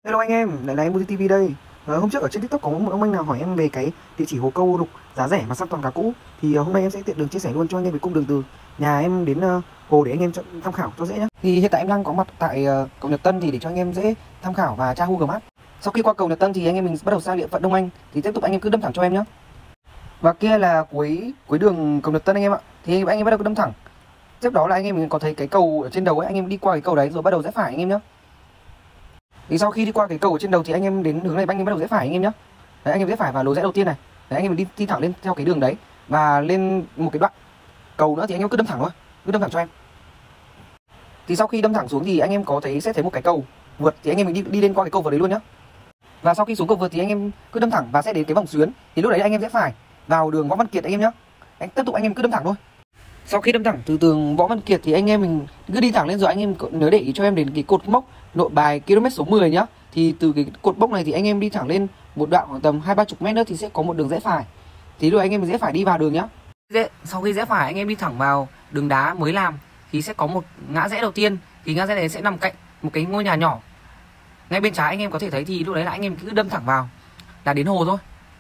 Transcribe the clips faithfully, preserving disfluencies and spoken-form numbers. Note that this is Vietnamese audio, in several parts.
Hello anh em, lại là em Buzi ti vi đây. Ờ, hôm trước ở trên TikTok có một ông anh nào hỏi em về cái địa chỉ hồ câu đục giá rẻ mà săn toàn cá cũ. Thì uh, hôm nay em sẽ tiện đường chia sẻ luôn cho anh em về cung đường từ nhà em đến uh, hồ để anh em chọn tham khảo cho dễ nhé. Thì hiện tại em đang có mặt tại uh, cầu Nhật Tân thì để cho anh em dễ tham khảo và tra Google Maps. Sau khi qua cầu Nhật Tân thì anh em mình bắt đầu sang địa phận Đông Anh, thì tiếp tục anh em cứ đâm thẳng cho em nhé. Và kia là cuối cuối đường cầu Nhật Tân anh em ạ. Thì anh em bắt đầu cứ đâm thẳng. Tiếp đó là anh em mình có thấy cái cầu ở trên đầu ấy, anh em đi qua cái cầu đấy rồi bắt đầu rẽ phải anh em nhé. Thì sau khi đi qua cái cầu ở trên đầu thì anh em đến hướng này anh em bắt đầu rẽ phải anh em nhé. Đấy, anh em rẽ phải vào lối rẽ đầu tiên này. Đấy, anh em đi đi thẳng lên theo cái đường đấy và lên một cái đoạn cầu nữa thì anh em cứ đâm thẳng thôi, cứ đâm thẳng cho em. Thì sau khi đâm thẳng xuống thì anh em có thấy sẽ thấy một cái cầu vượt, thì anh em mình đi đi lên qua cái cầu vượt đấy luôn nhá. Và sau khi xuống cầu vượt thì anh em cứ đâm thẳng và sẽ đến cái vòng xuyến, thì lúc đấy anh em rẽ phải vào đường Võ Văn Kiệt anh em nhé. Anh tiếp tục anh em cứ đâm thẳng thôi. Sau khi đâm thẳng từ tường Võ Văn Kiệt thì anh em mình cứ đi thẳng lên, rồi anh em nhớ để ý cho em đến cái cột mốc nội bài km số mười nhá. Thì từ cái cột mốc này thì anh em đi thẳng lên một đoạn khoảng tầm hai ba chục mét nữa thì sẽ có một đường rẽ phải. Thì rồi anh em rẽ phải đi vào đường nhá. Sau khi rẽ phải anh em đi thẳng vào đường đá mới làm thì sẽ có một ngã rẽ đầu tiên, thì ngã rẽ này sẽ nằm cạnh một cái ngôi nhà nhỏ. Ngay bên trái anh em có thể thấy, thì lúc đấy là anh em cứ đâm thẳng vào là đến hồ thôi.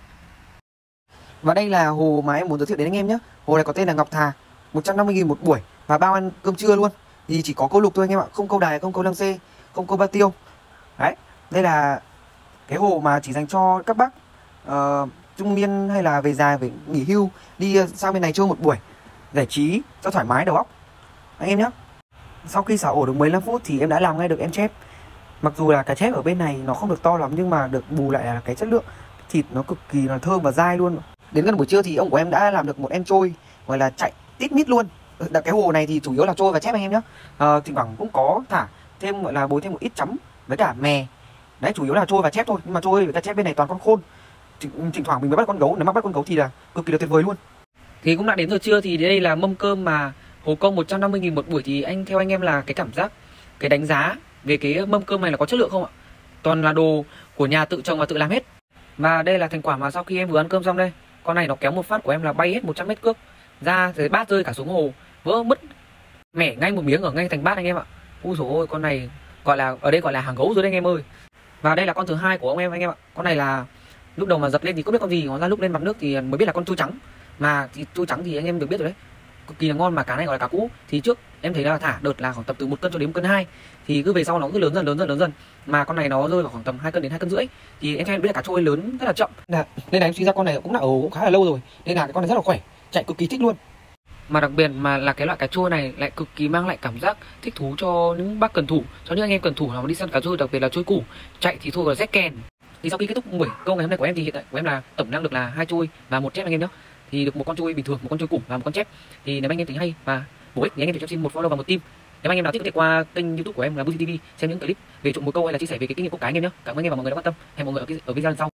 Và đây là hồ mà em muốn giới thiệu đến anh em nhé. Hồ này có tên là Ngọc Thà, một trăm năm mươi nghìn một buổi và bao ăn cơm trưa luôn. Thì chỉ có câu lục thôi anh em ạ, không câu đài, không câu lăng xê, không câu ba tiêu. Đấy, đây là cái hồ mà chỉ dành cho các bác uh, trung niên hay là về già về nghỉ hưu đi sang bên này chơi một buổi giải trí cho thoải mái đầu óc anh em nhé. Sau khi xả ổ được mười lăm phút thì em đã làm ngay được em chép. Mặc dù là cái chép ở bên này nó không được to lắm, nhưng mà được bù lại là cái chất lượng thịt nó cực kỳ là thơm và dai luôn. Đến gần buổi trưa thì ông của em đã làm được một em trôi gọi là chạy tít mít luôn. Đặt cái hồ này thì chủ yếu là trôi và chép anh em nhé. À, thỉnh thoảng cũng có thả thêm gọi là bồi thêm một ít chấm với cả mè. Đấy, chủ yếu là trôi và chép thôi, nhưng mà trôi với cả chép bên này toàn con khôn. Thỉnh, thỉnh thoảng mình mới bắt con gấu, nếu mà bắt con gấu thì là cực kỳ là tuyệt vời luôn. Thì cũng đã đến giờ trưa, thì đây là mâm cơm mà hồ công một trăm năm mươi nghìn một buổi. Thì anh theo anh em là cái cảm giác, cái đánh giá về cái mâm cơm này là có chất lượng không ạ? Toàn là đồ của nhà tự trồng và tự làm hết. Và đây là thành quả mà sau khi em vừa ăn cơm xong đây. Con này nó kéo một phát của em là bay hết một trăm mét cước ra, rồi bát rơi cả xuống hồ, vỡ mất mẻ ngay một miếng ở ngay thành bát anh em ạ. Ui dồi ôi, con này gọi là ở đây gọi là hàng gấu rồi đấy anh em ơi. Và đây là con thứ hai của ông em anh em ạ. Con này là lúc đầu mà giật lên thì không biết con gì, nó ra lúc lên mặt nước thì mới biết là con trôi trắng. Mà thì trôi trắng thì anh em được biết rồi đấy, cực kỳ là ngon, mà cá này gọi là cá cũ. Thì trước em thấy là thả đợt là khoảng tầm từ một cân cho đến một cân hai, thì cứ về sau nó cứ lớn dần lớn dần lớn dần, mà con này nó rơi vào khoảng tầm hai cân đến hai cân rưỡi. Thì em cho em biết là cá trôi lớn rất là chậm, nên là em suy ra con này cũng là ồ cũng khá là lâu rồi, nên là cái con này rất là khỏe, chạy cực kỳ thích luôn. Mà đặc biệt mà là cái loại cá trôi này lại cực kỳ mang lại cảm giác thích thú cho những bác cần thủ, cho những anh em cần thủ nào mà đi săn cá trôi, đặc biệt là trôi củ, chạy thì thôi là rét kèn. Thì sau khi kết thúc buổi câu ngày hôm nay của em thì hiện tại của em là tổng năng được là hai trôi và một chép anh em nhé. Thì được một con trôi bình thường, một con trôi củ và một con chép. Thì nếu anh em thấy hay và bổ ích thì anh em cho em xin một follow và một tim. Nếu anh em nào thích có thể qua kênh YouTube của em là Buzi ti vi xem những clip về trộm mồi câu hay là chia sẻ về cái kinh nghiệm câu cá anh em nhé. Cảm ơn anh em và mọi người đã quan tâm. Hẹn mọi người ở, cái, ở video lần sau.